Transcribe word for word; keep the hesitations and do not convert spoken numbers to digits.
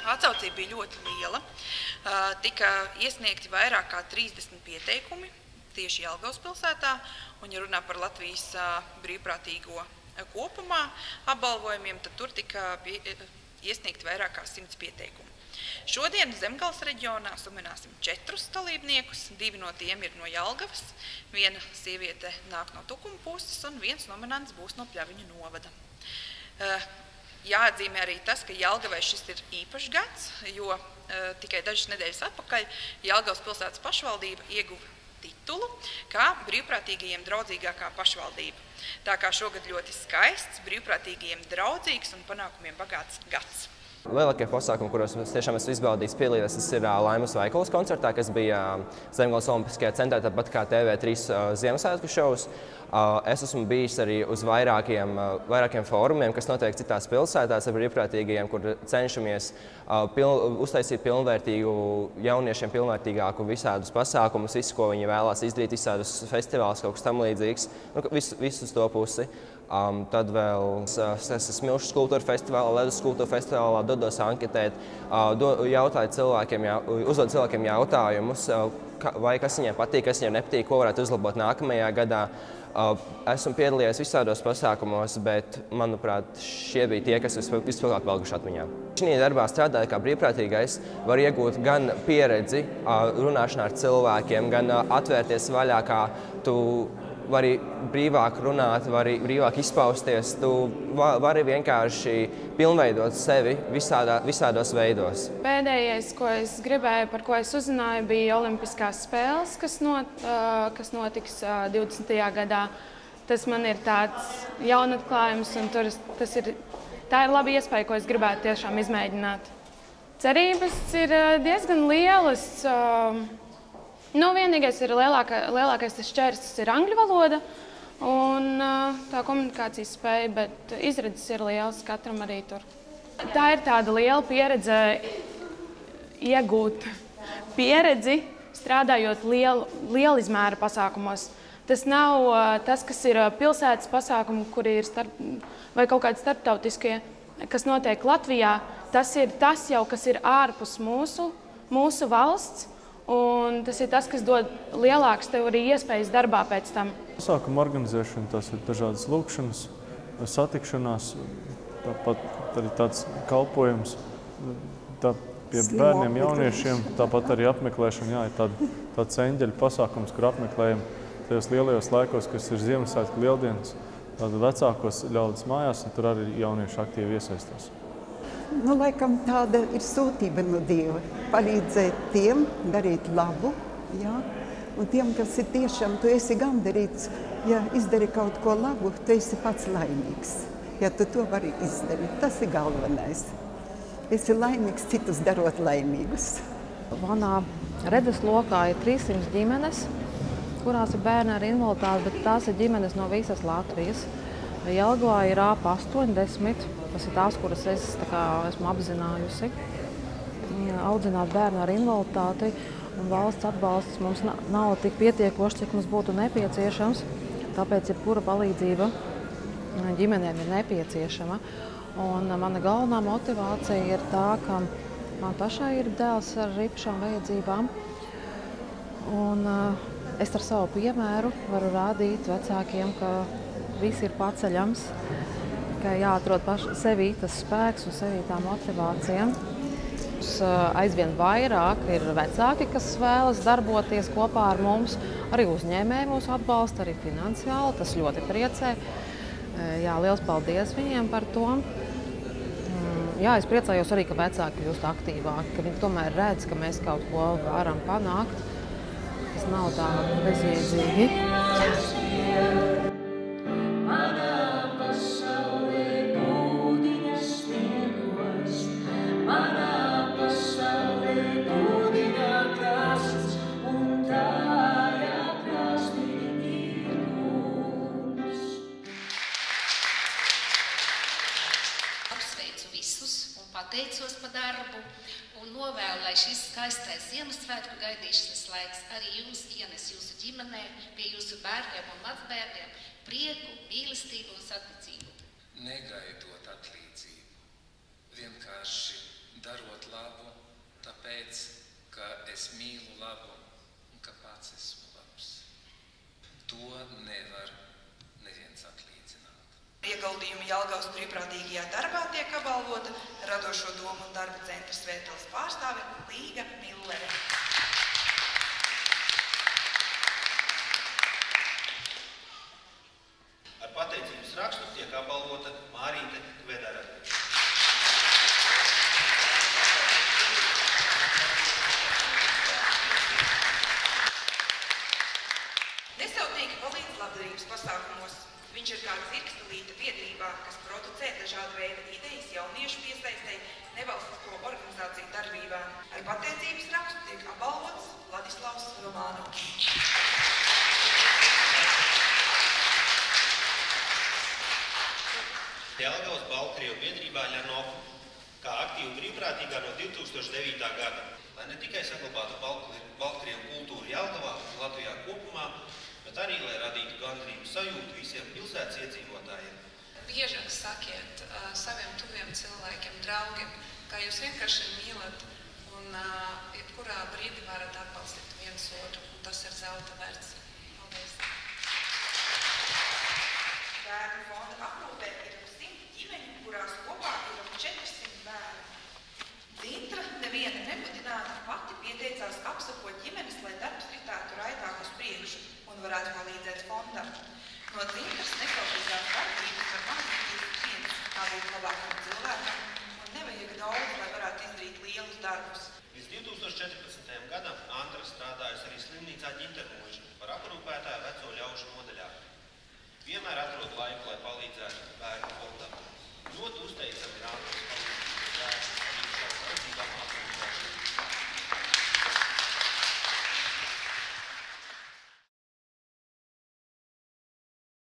Atsaucība bija ļoti liela. Tika iesniegti vairāk kā trīsdesmit pieteikumi tieši Jelgavas pilsētā, un ja runā par Latvijas brīvprātīgo kopumā apbalvojumiem, tad tur tika iesniegti vairāk kā simts pieteikumu. Šodien Zemgales reģionā suminēsim četrus dalībniekus, divi no tiem ir no Jelgavas, viena sieviete nāk no Tukuma puses un viens nominants būs no Pļaviņu novada. Jāatzīmē arī tas, ka Jelgavai šis ir īpašs gads, jo tikai dažas nedēļas atpakaļ Jelgavas pilsētas pašvaldība ieguva titulu kā brīvprātīgajiem draudzīgākā pašvaldība. Tā kā šogad ļoti skaists, brīvprātīgajiem draudzīgs un panākumiem bagāts gads. Lielākie pasākumi, kuros es tiešām esmu izbaudījis piedalīties, tas ir Laimas Vaikulas koncertā, kas bija Zemgales Olimpiskajā centrā, tāpat kā T V trīs Ziemassvētku šovs. Es esmu bijis arī uz vairākiem, vairākiem fórumiem, kas notiek citās pilsētās ar brīvprātīgajiem, kur cenšamies pil, uztaisīt pilnvērtīgu, jauniešiem pilnvērtīgāku visādus pasākumus, visu, ko viņi vēlās izdarīt, visādus festivālus, kaut kas tam līdzīgs, nu, visu, visu uz to pusi. Um, tad vēl es esmu Smilšu skulptūra festivālā, Ledus skulptūra festivālā, dodos anketēt, uh, do, jautāju cilvēkiem, jā, uzdod cilvēkiem jautājumus, uh, ka, vai kas viņiem patīk, kas viņiem nepatīk, ko varētu uzlabot nākamajā gadā. Uh, esmu piedalījies visādos pasākumos, bet, manuprāt, šie bija tie, kas vispilgāk palikuši atmiņā. Šī darbā strādāja kā brīvprātīgais, var iegūt gan pieredzi, uh, runāšanā ar cilvēkiem, gan uh, atvērties vaļā, kā tu vari brīvāk runāt, vari brīvāk izpausties, tu vari vienkārši pilnveidot sevi visādā, visādos veidos. Pēdējais, ko es gribēju, par ko es uzzināju, bija Olimpiskās spēles, kas, not, kas notiks divdesmitajā gadā. Tas man ir tāds jaunatklājums, un tur, tas ir, tā ir laba iespēja, ko es gribētu tiešām izmēģināt. Cerības ir diezgan lielas. Nu, vienīgais ir lielākā, lielākais tas šķērslis ir angļu valoda un tā komunikācijas spēja, bet izredzes ir liels katram arī tur. Tā ir tāda liela pieredze iegūt pieredzi, strādājot lielu, lielu izmēra pasākumos. Tas nav tas, kas ir pilsētas pasākumi, kuri ir starp, vai kaut kādi starptautiskie, kas notiek Latvijā. Tas ir tas jau, kas ir ārpus mūsu, mūsu valsts. Un tas ir tas, kas dod lielākas tev arī iespējas darbā pēc tam. Pasākuma organizēšana, tās ir dažādas lūkšanas, satikšanās, tāpat arī tāds kalpojums tā pie bērniem, jauniešiem, tāpat arī apmeklēšana, jā, ir tāda, tāds eņģeļu pasākums, kur apmeklējam tajos lielajos laikos, kas ir Ziemassvētku lieldienas, tāda vecākos ļaudis mājās, un tur arī jaunieši aktīvi iesaistās. Nu, laikam tāda ir sūtība no Dieva. Palīdzēt tiem, darīt labu, jā? Un tiem, kas ir tiešām, tu esi gandarīts, ja izdari kaut ko labu, tu esi pats laimīgs. Ja tu to vari izdarīt, tas ir galvenais. Esi laimīgs, citus darot laimīgus. Manā redzeslokā ir trīssimts ģimenes, kurās ir bērni ar invaliditāti, bet tās ir ģimenes no visas Latvijas. Jelgavā ir ap astoņdesmit. Tas ir tās, kuras es tā kā, esmu apzinājusi. Audzināt bērnu ar invaliditāti un valsts atbalsts mums nav tik pietiekoši, cik mums būtu nepieciešams. Tāpēc jebkura palīdzība ģimenēm ir nepieciešama. Un mana galvenā motivācija ir tā, ka man pašai ir dēls ar īpašām vajadzībām. Un es ar savu piemēru varu rādīt vecākiem, ka viss ir paceļams. Ka jāatrod paši sevī tas spēks un sevī tā motivācija. Aizvien vairāk ir vecāki, kas vēlas darboties kopā ar mums. Arī uzņēmēji mūs atbalsta, arī finansiāli. Tas ļoti priecē. Jā, liels paldies viņiem par to. Jā, es priecājos arī, ka vecāki kļūst aktīvāki, ka viņi tomēr redz, ka mēs kaut ko varam panākt. Tas nav tā bezjēdzīgi. Pateicos par darbu un novēlu, lai šis skaistais Ziemassvētku gaidīšanas laiks arī jums ienes jūsu ģimenē, pie jūsu bērniem un mazbērniem prieku, mīlestību un saticību. Negaidot atlīdzību, vienkārši darot labu. apbalvota Radošo domu un darba centra Svēteles pārstāve Līga Millere. Ar pateicības rakstu tiek apbalvota Mārīte Kvedara. Nesautīgi palīdz labdarības pasākumos. Viņš ir kā dzirkstelīte biedrībā, kas producē dažādu veidu idejas jauniešu piesaistei nevalstisko organizāciju darbībā. Ar pateicības rakstu tiek apbalvots Ladislavs Romanovs. Jelgavas Baltkrievu biedrībā Ļanova, kā aktīva brīvprātīgā no divi tūkstoši devītā gada, lai ne tikai saglabātu Baltkrievu kultūru Jelgavā un Latvijā kopumā, bet arī, lai radītu gandarījumu sajūtu visiem pilsētas iedzīvotājiem. Biežāk sakiet uh, saviem tuviem cilvēkiem, draugiem, kā jūs vienkārši mīlat un uh, jebkurā brīdī varat atbalstīt viens otru, un tas ir zelta vērts. Paldies! Bērnu fonda aprūpē ir simt ģimeņu, kurās kopā ir četrsimt bērnu. Dzintra neviena nebudināta pati pieteicās apsakot ģimenes, lai darbs ritētu raitāk uz priekšu un varētu palīdzēt fondam. No Dzintras nesautīgās darbības var mācīties viens, kā būt labākam cilvēkam, un nevajag daudz, lai varētu izdarīt lielus darbus. Līdz divi tūkstoši četrpadsmitajam gadam Antra strādājusi arī slimnīcā Ģintermoža par aprūpētāju veco ļaužu nodaļā. Vienmēr atrod laiku, lai palīdzētu